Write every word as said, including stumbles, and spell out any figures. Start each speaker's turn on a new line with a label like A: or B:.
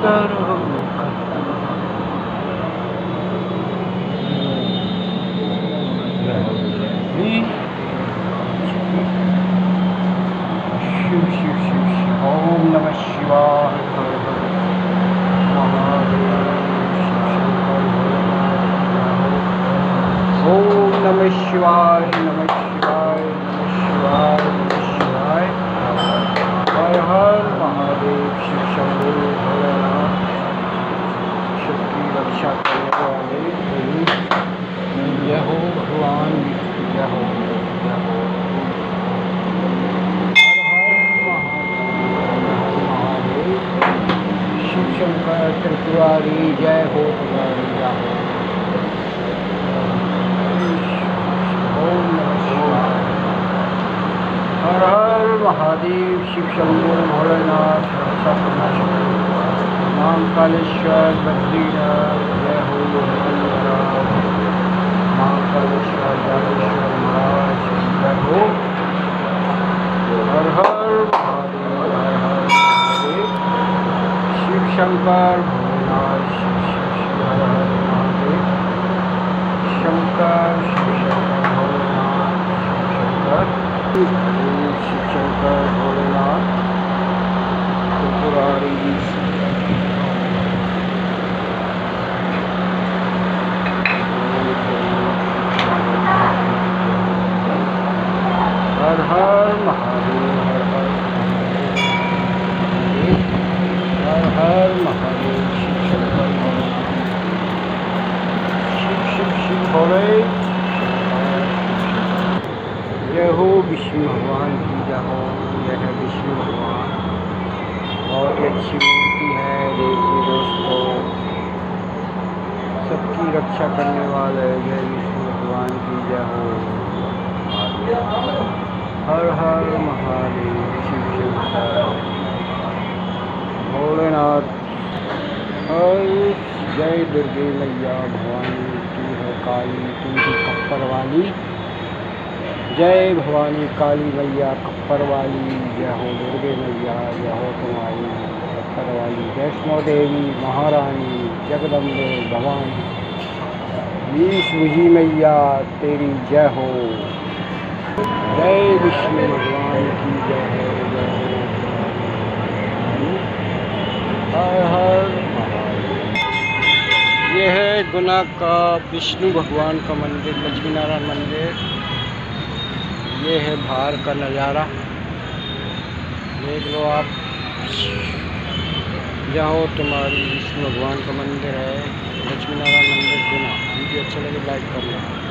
A: करम शिव शिव शिव शिव ओम नमः शिवाय हर हर महादेव ओम नमः शिवाय नमः शिवाय नमः शिवाय नमः शिवाय हर हर महादेव शिव शंभो भोलेनाथ सबकी रक्षा करने वाले जय हो भगवान जय हो जय हो हर हर महादेव शिव शंकर त्रिपुरारी जय हो तुम्हारी जय हो हर हर महादेव शिव शंभो भोलेनाथ मां कालेश्वर बद्रीनाथ जय हो मां कालेश्वर जागेश्वर महाराज जय हो हर हर महादेव हर हर महादेव शिव शंकर भोलेनाथ शिव शिव शिव हर हर महादेव शंकर शिव शंकर भोलेनाथ शिव शंकर शिव शंकर भोलेनाथ त्रिपुरारी हर हर महादेव हर हर हर हर महादेव शिव शंकर शिव शिव शिव भोले जय हो विष्णु भगवान की जय हो यह है विष्णु भगवान बहुत ही अच्छी मूर्ति है देखिए दोस्तों सबकी रक्षा करने वाले जय विष्णु भगवान की जय हो हर हर महादेव शिव शंकर भोलेनाथ हर जय दुर्गे मैया भवानी तू है काली तू ही कप्पर वाली जय भवानी काली मैया कप्पर वाली जय हो दुर्गे मैया जय हो तुम्हारी कप्पर वाली वैष्णो देवी महारानी जगदम्बे भवानी मीश मुझी मैया तेरी जय हो जय विष्णु भगवान की जय हो जय हो हर हर ये है गुना का विष्णु भगवान का मंदिर लक्ष्मी नारायण मंदिर ये है बाहर का नज़ारा देख लो आप जाओ तुम्हारी विष्णु भगवान का मंदिर है लक्ष्मी नारायण मंदिर गुना वीडियो अच्छा लगे लाइक करना।